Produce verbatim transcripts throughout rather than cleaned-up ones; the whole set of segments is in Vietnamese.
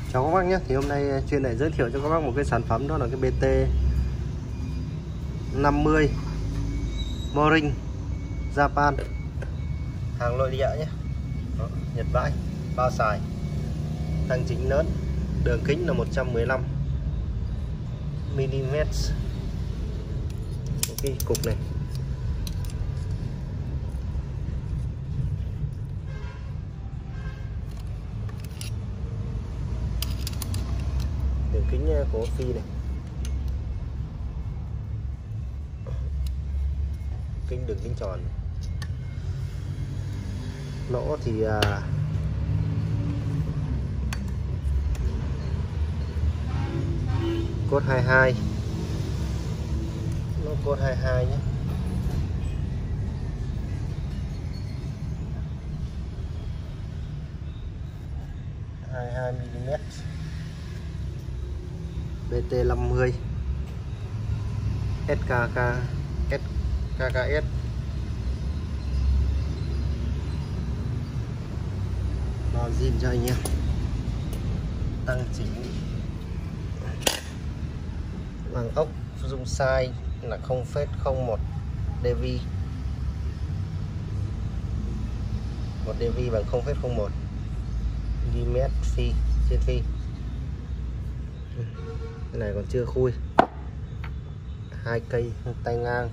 Chào các bác nhé, thì hôm nay chuyên lại giới thiệu cho các bác một cái sản phẩm, đó là cái bê tê năm mươi Morin Japan, hàng nội địa nhé. Đó, Nhật bãi, bao xài, tăng chính lớn, đường kính là một trăm mười lăm mi-li-mét. Cái cục này đường kính của phi này, kính đường kính tròn, lỗ thì à, cốt hai mươi hai, lỗ cốt hai mươi hai nhé. hai mươi hai mi-li-mét. bê tê năm mươi ét ca ca ét ca ca ét, bao zin cho anh em, tăng chỉnh bằng ốc dung size là không phẩy không một đê vê, một đê vê bằng không phẩy không một mi-li-mét phi trên phi. Cái này còn chưa khui, hai cây tay ngang.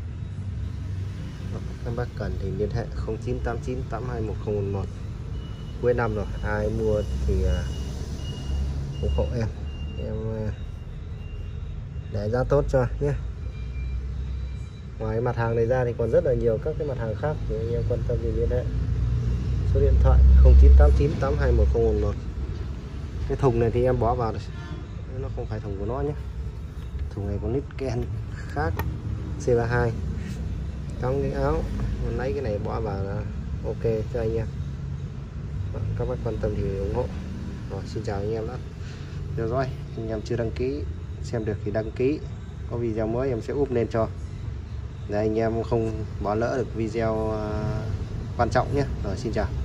Các bác cần thì liên hệ không chín tám chín tám hai một không một một. Cuối năm rồi, ai mua thì ủng hộ em em để giá tốt cho nhé. Ngoài mặt hàng này ra thì còn rất là nhiều các cái mặt hàng khác, thì anh em quan tâm thì liên hệ số điện thoại không chín tám chín tám hai một không một một. Cái thùng này thì em bỏ vào, nó không phải thùng của nó nhé, thùng này có nít ken khác C ba hai. Trong cái áo mình lấy cái này bỏ vào là ok cho anh em. Các bác quan tâm thì ủng hộ. Rồi, xin chào anh em đã theo dõi. Anh em chưa đăng ký xem được thì đăng ký, có video mới em sẽ úp lên cho, để anh em không bỏ lỡ được video quan trọng nhé. Rồi, xin chào.